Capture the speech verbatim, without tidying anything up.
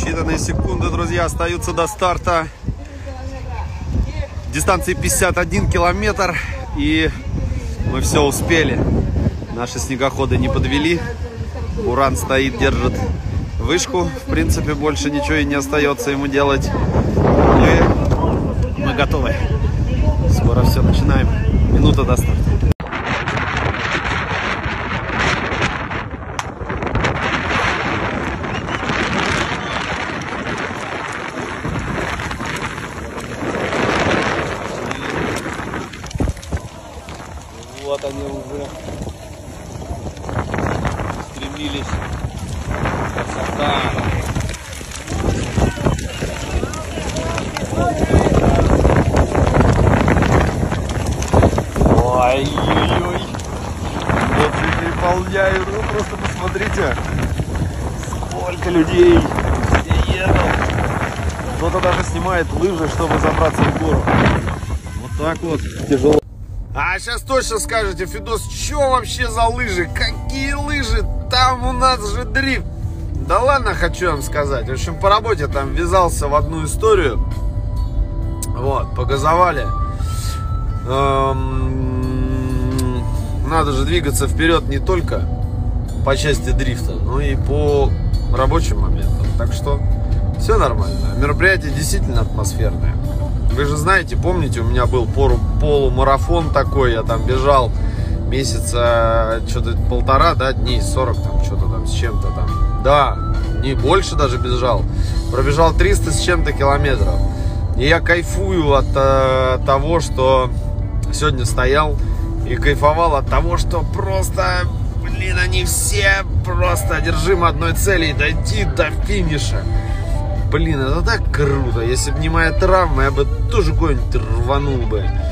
Считанные секунды, друзья, остаются до старта. Дистанции пятьдесят один километр. И мы все успели. Наши снегоходы не подвели. Уран стоит, держит вышку. В принципе, больше ничего и не остается ему делать. И мы готовы. Скоро все начинаем. Минута до старта. Вот они уже стремились. Красота. Ой-ой-ой. Вот и переполняют. Ну просто посмотрите, сколько людей. Все едут. Кто-то даже снимает лыжи, чтобы забраться в гору. Вот так вот. Тяжело. А сейчас точно скажете: Федос, что вообще за лыжи? Какие лыжи? Там у нас же дрифт. Да ладно, хочу вам сказать. В общем, по работе там ввязался в одну историю. Вот, погазовали. Эм, надо же двигаться вперед не только по части дрифта, но и по рабочим моментам. Так что все нормально. Мероприятие действительно атмосферное. Вы же знаете, помните, у меня был полумарафон такой, я там бежал месяца что-то полтора, да, дней, сорок там, что-то там с чем-то там. Да, не больше даже бежал. Пробежал триста с чем-то километров. И я кайфую от э, того, что сегодня стоял, и кайфовал от того, что просто, блин, они все просто одержимы одной цели — дойти до финиша. Блин, это так круто. Если бы не моя травма, я бы тоже куда-нибудь рванул бы.